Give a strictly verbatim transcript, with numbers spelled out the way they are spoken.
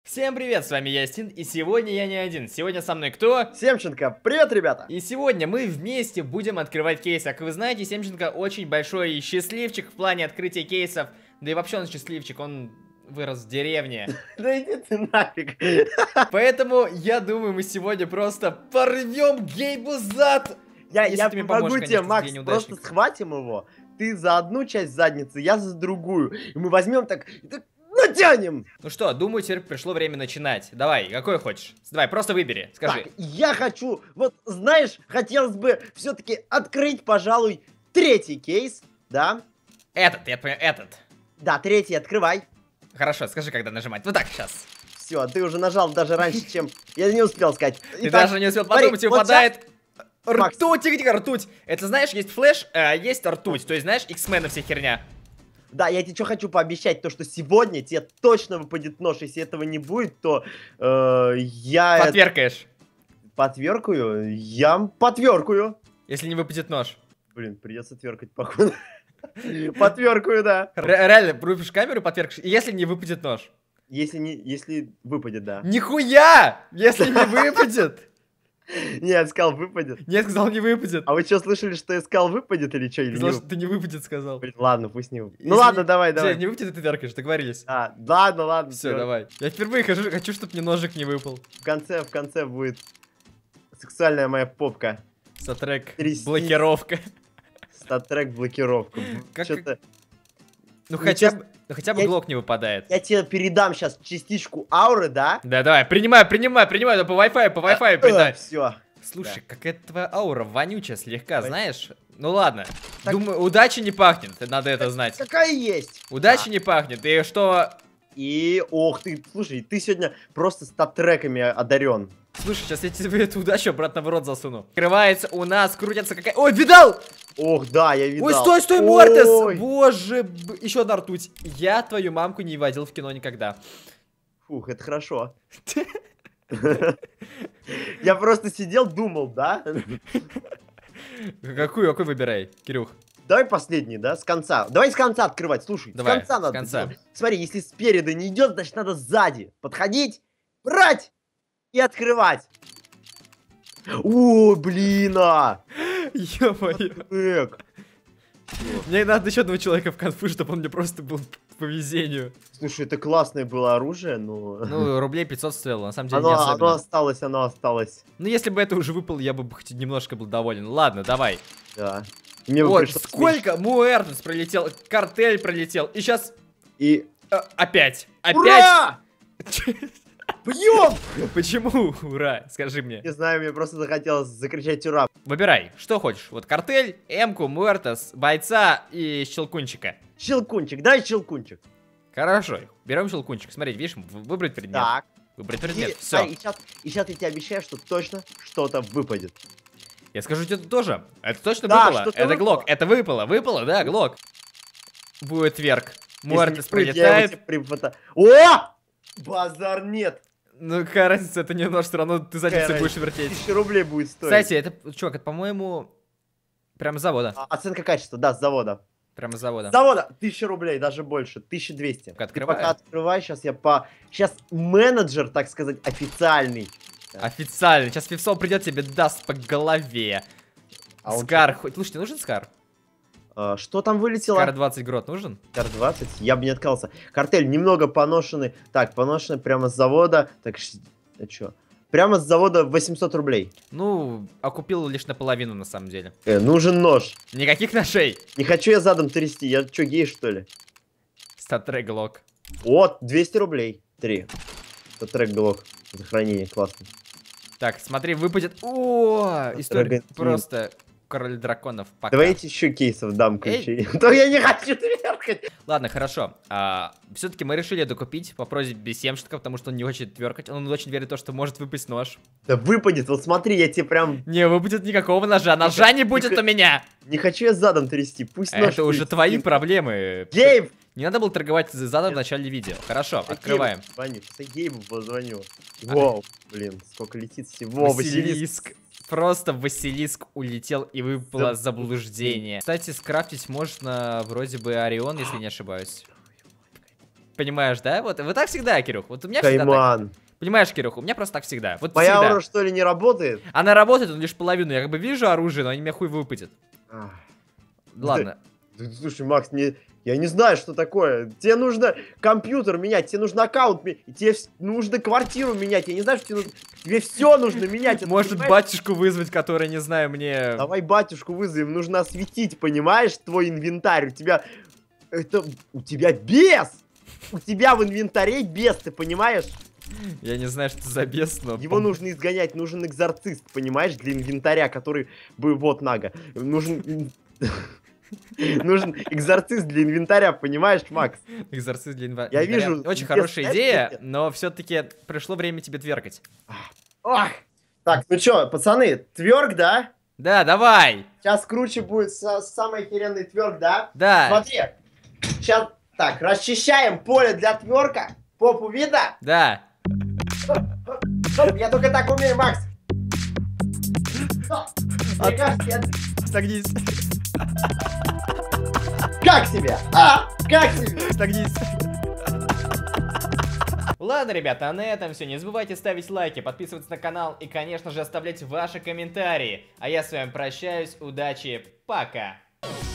Всем привет, с вами Ястин, и сегодня я не один. Сегодня со мной кто? Семченко, привет, ребята! И сегодня мы вместе будем открывать кейсы. Как вы знаете, Семченко очень большой счастливчик в плане открытия кейсов. Да и вообще он счастливчик, он вырос в деревне. Да иди ты нафиг. Поэтому я думаю, мы сегодня просто порвем Гейбу зад. Я, Если я ты мне помогу поможешь, тебе, конечно, Макс, тебе просто неудачник. схватим его. Ты за одну часть задницы, я за другую. И мы возьмем так, и так натянем. Ну что, думаю, теперь пришло время начинать. Давай, какой хочешь? Давай, просто выбери, скажи. Так, я хочу, вот знаешь, хотелось бы все-таки открыть, пожалуй, третий кейс, да? Этот, я понимаю, этот. Да, третий, открывай. Хорошо, скажи, когда нажимать. Вот так, сейчас. Все, ты уже нажал даже раньше, чем... Я не успел сказать. Ты Итак, даже не успел смотри, подумать, и вот выпадает... Макс. Ртуть, тихо, тихо, ртуть. Это знаешь, есть флеш, а есть ртуть. То есть, знаешь, X-Men вся херня. Да, я тебе что хочу пообещать, то что сегодня тебе точно выпадет нож. Если этого не будет, то э, я... Подверкаешь. Потверкаю? Я потверкаю. Если не выпадет нож. Блин, придется тверкать, походу. Потверкаю, да. Ре- Реально, врубишь камеру, подверкаешь, если не выпадет нож. Если не, если выпадет, да. Нихуя! Если не выпадет! Не, я сказал выпадет. Нет, сказал, не выпадет. А вы что, слышали, что я сказал выпадет или что? Или Сказал, не что ты не выпадет, сказал. выпадет? Ладно, пусть не выпадет. Если Ну ладно, не- давай, если давай. не выпадет, ты тверкаешь, договорились. А, ладно, ладно. Все, всё. давай. Я впервые хочу, хочу, чтобы мне ножик не выпал. В конце, в конце будет сексуальная моя попка. Статрек, Трястись. блокировка. Статрек блокировка. Как- Что-то... Ну Ну, хотя честно, бы, ну хотя бы я- глок не выпадает. Я тебе передам сейчас частичку ауры, да? Да, давай, принимай, принимай, принимай, да по Wi-Fi, по Wi-Fi передай. Все. Слушай, какая твоя аура вонючая слегка, Давай. знаешь? Ну ладно. Так- Думаю, удачи не пахнет, надо это знать. Какая есть. Удачи Да. не пахнет, и что... И, ох ты, слушай, ты сегодня просто стат-треками одарен. Слушай, сейчас я тебе эту удачу обратно в рот засуну. Открывается у нас, крутится какая... Ой, видал! Ох, да, я видал. Ой, стой, стой, Мортес! Ой. Боже, б- еще одна ртуть. Я твою мамку не водил в кино никогда. Фух, это хорошо. Я просто сидел, думал, да? Какую, какой выбирай, Кирюх? Давай последний, да, с конца. Давай с конца открывать, слушай. Давай, с конца с надо. конца. делать. Смотри, если спереди не идет, значит надо сзади подходить, брать и открывать. О, блин, а! Ё-моё. Эк. Мне надо еще одного человека в конфу, чтобы он мне просто был по везению. Слушай, это классное было оружие, но... Ну, рублей пятьсот стоило, на самом деле не Оно, оно особенно. осталось, оно осталось. Ну, если бы это уже выпало, я бы хоть немножко был доволен. Ладно, давай. Да. Мне бы Вот, пришлось сколько Муэртес пролетел, картель пролетел, и сейчас И... опять, опять. Ура! Бьем! Почему? Ура, скажи мне. Не знаю, мне просто захотелось закричать ура. Выбирай, что хочешь. Вот картель, Эмку, Муэртес, бойца и щелкунчика. Щелкунчик, дай щелкунчик. Хорошо, берем щелкунчик. Смотри, видишь, в- выбрать предмет. Так. Выбрать предмет, И, все. смотри, и сейчас, и сейчас я тебе обещаю, что точно что-то выпадет. Я скажу тебе тоже. Это точно Да, выпало. что-то Это выпало. глок. Это выпало. Выпало, да, глок. Будет верк. Если Муэртес не будет, я его прилетает. тебе прифото- О! Базар нет. Ну, какая разница, это не нож, все равно ты задницей Какая будешь вертеть. Тысяча рублей будет стоить. Кстати, это, чувак, это, по-моему, прямо с завода. А, оценка качества, да, с завода. Прямо с завода. С завода. Тысяча рублей, даже больше. Тысяча двести. Пока Ты открываю. пока открывай, сейчас я по... Сейчас менеджер, так сказать, официальный. Официально. Сейчас Фифсол придет, тебе даст по голове. А он Скар. Хоть, слушай, тебе нужен Скар? А, что там вылетело? Скар двадцать грот нужен? Кар двадцать, я бы не отказался. Картель немного поношенный. Так, поношенный прямо с завода. Так, ш- а чё? Прямо с завода восемьсот рублей. Ну, окупил лишь наполовину, на самом деле. Э, нужен нож. Никаких ножей. Не хочу я задом трясти. Я чё, гей, что ли? Статрек глок. Вот, двести рублей. Три. Это трек глок. За хранение, классно. Так, смотри, выпадет. О, история Драгонтин. просто король драконов. Пока. Давайте еще кейсов дам ключи. То я не хочу тверкать. Ладно, хорошо. А, все-таки мы решили докупить по просьбе Семченко, потому что он не хочет тверкать. Он очень верит в то, что может выпасть нож. Да выпадет. Вот смотри, я тебе прям... Не выпадет никакого ножа. Ножа не будет у меня. Не хочу я задом трясти. Пусть нож Это уже будет. твои проблемы. Гейб! Не надо было торговать задом в начале видео. Хорошо, открываем. Гейбу Звоню. Сейчас я Гейбу позвоню. Воу, блин, сколько летит всего. Василиск. Просто Василиск улетел и выпало заблуждение. Кстати, скрафтить можно вроде бы Орион, если не ошибаюсь. Понимаешь, да? Вот, вот так всегда, Кирюх. Вот у меня всегда так. Кайман. Понимаешь, Кирюх, у меня просто так всегда. Вот Моя всегда. аура, что ли, не работает? Она работает, но лишь половину. Я как бы вижу оружие, но они меня хуй выпадет. Ах. Ладно. Да, да, слушай, Макс, не, я не знаю, что такое. Тебе нужно компьютер менять, тебе нужно аккаунт менять, тебе вс- нужно квартиру менять. Я не знаю, что тебе нужно. Тебе все нужно менять. это Может, понимаешь? батюшку вызвать, который, не знаю, мне... Давай батюшку вызовем, нужно осветить, понимаешь, твой инвентарь. У тебя... Это... У тебя бес! У тебя в инвентаре бес, ты понимаешь? Я не знаю, что за бес, но... Его нужно изгонять, нужен экзорцист, понимаешь, для инвентаря, который бы... Вот, Нага. Нужен... Нужен экзорцист для инвентаря, понимаешь, Макс? Экзорцист для инвентаря. Я вижу... Очень без хорошая этой- идея, но все-таки пришло время тебе тверкать. Ох! Так, ну чё, пацаны, тверк, да? Да, давай! Сейчас круче будет са- самый охеренный тверк, да? Да, Смотри, сейчас, так, расчищаем поле для тверка. Попу видно? да. Стоп, я только так умею, Макс. Стоп. Мне От- кажется, я- Стогнись, Как себе? А? Как себе? стогнись. Ладно, ребята, а на этом все. Не забывайте ставить лайки, подписываться на канал и, конечно же, оставлять ваши комментарии. А я с вами прощаюсь. Удачи, пока!